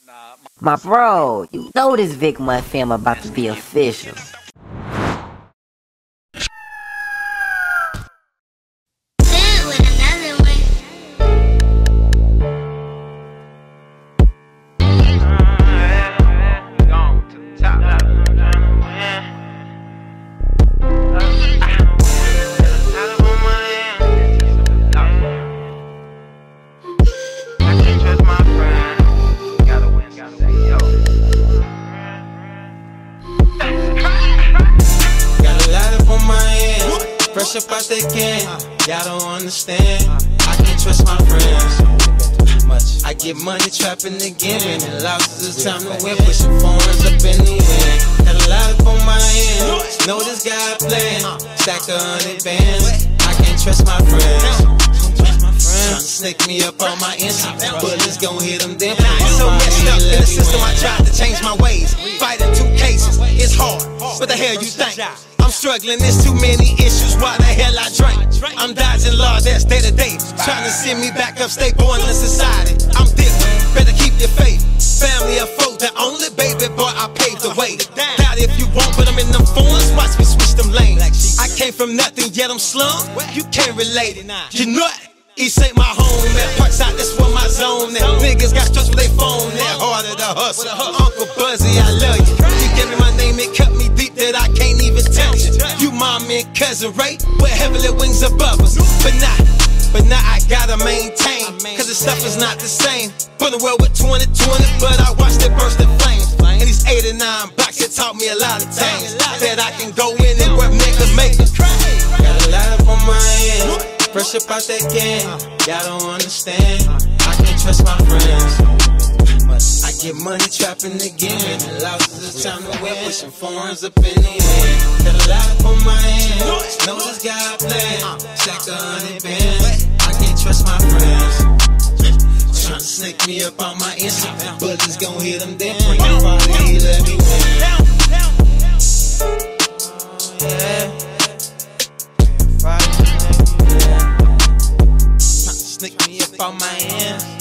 My bro, you know this Vic Month film about to be official. Fresh up out that can, y'all don't understand. I can't trust my friends. I get money trapping again, and it losses, it's time to win. Pushing foreigns up in the wind. Got a lot up on my hands. Know this guy playing. Stack 100 bands. I can't trust my friends. Tryna snake me up on my Instagram, bullets gon' hit them then. So messed up in the system, I tried to change my ways. Fighting 2 cases, it's hard. What the hell you think? I'm struggling, there's too many issues, why the hell I drink? I'm dodging law, that's day to day. Trying to send me back up, stay born in society. I'm different, better keep your faith. Family of foe, the only baby boy I paved the way. Doubt if you won't, but I'm in them phones, watch me switch them lanes. I came from nothing, yet I'm slum, you can't relate it. You nut. East ain't my home, that parts out, that's where my zone at. Niggas got stressed with they phone, that harder to hustle. Uncle Buzzy, I love you. You gave me my name, it cut me deep that I can't even tell you. You mommy and cousin Ray, with heavenly wings above us. But now I gotta maintain, cause the stuff is not the same. Put the world with 2020, but I watched it burst in flames. And these 89 blocks, it taught me a lot of things. That I can go in and work niggas make it. Got a lot up on my hands. Fresh up out that can, y'all don't understand. I can't trust my friends. I get money trapping again, and the losses, it's time to win. Pushing foreigns up in the air. Got a lot up on my hands. Know this guy playing. Stack 100 bands. I can't trust my friends. Tryna snake me up on my Instagram, bullets gon' hit them then. Friday, he let me win. Yeah. Friday. Sneak me up on my hands.